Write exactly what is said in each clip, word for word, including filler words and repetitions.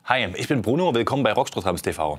Hi, ich bin Bruno, willkommen bei Rockstrotams T V.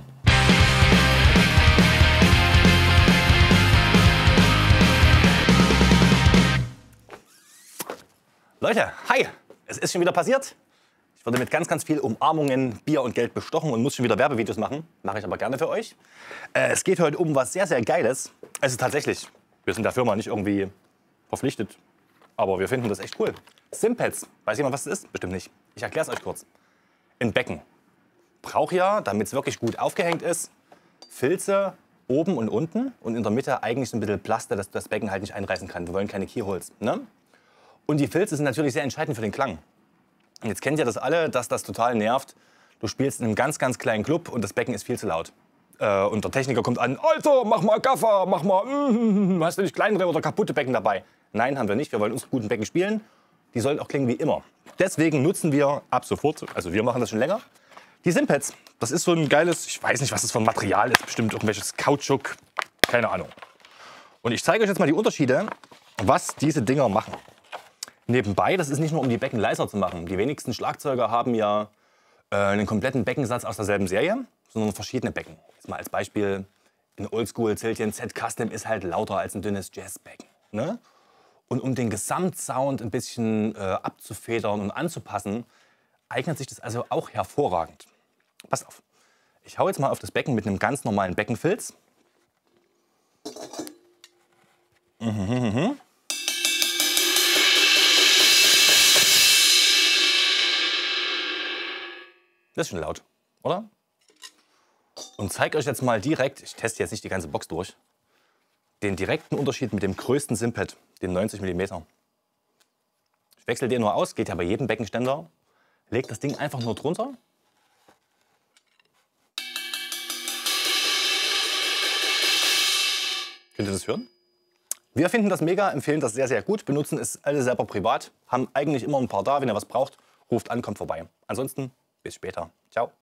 Leute, hi! Es ist schon wieder passiert. Ich wurde mit ganz, ganz viel Umarmungen, Bier und Geld bestochen und muss schon wieder Werbevideos machen. Mache ich aber gerne für euch. Äh, es geht heute um was sehr, sehr Geiles. Also tatsächlich, wir sind der Firma nicht irgendwie verpflichtet, aber wir finden das echt cool. Simpads. Weiß jemand, was das ist? Bestimmt nicht. Ich erkläre es euch kurz. Ein Becken. Braucht ja, damit es wirklich gut aufgehängt ist, Filze oben und unten und in der Mitte eigentlich so ein bisschen Plaste, dass das Becken halt nicht einreißen kann. Wir wollen keine Keyholes. Ne? Und die Filze sind natürlich sehr entscheidend für den Klang. Und jetzt kennt ihr das alle, dass das total nervt. Du spielst in einem ganz, ganz kleinen Club und das Becken ist viel zu laut. Äh, und der Techniker kommt an, Alter, mach mal Gaffer, mach mal, mm, hast du nicht kleinere oder kaputte Becken dabei? Nein, haben wir nicht. Wir wollen unsere guten Becken spielen. Die sollen auch klingen wie immer. Deswegen nutzen wir ab sofort, also wir machen das schon länger, die Simpads. Das ist so ein geiles, ich weiß nicht, was das für ein Material ist, bestimmt irgendwelches Kautschuk, keine Ahnung. Und ich zeige euch jetzt mal die Unterschiede, was diese Dinger machen. Nebenbei, das ist nicht nur, um die Becken leiser zu machen. Die wenigsten Schlagzeuger haben ja äh, einen kompletten Beckensatz aus derselben Serie, sondern verschiedene Becken. Jetzt mal als Beispiel, ein Oldschool-Ziltchen Z Custom ist halt lauter als ein dünnes Jazzbecken. Ne? Und um den Gesamtsound ein bisschen äh, abzufedern und anzupassen, eignet sich das also auch hervorragend. Passt auf, ich hau jetzt mal auf das Becken mit einem ganz normalen Beckenfilz. Mhm, mhm. Das ist schon laut, oder? Und zeige euch jetzt mal direkt, ich teste jetzt nicht die ganze Box durch, den direkten Unterschied mit dem größten Simpad, den neunzig Millimeter. Ich wechsle den nur aus, geht ja bei jedem Beckenständer. Legt das Ding einfach nur drunter. Könnt ihr das hören? Wir finden das mega, empfehlen das sehr, sehr gut, benutzen es alle selber privat, haben eigentlich immer ein paar da. Wenn ihr was braucht, ruft an, kommt vorbei. Ansonsten bis später. Ciao.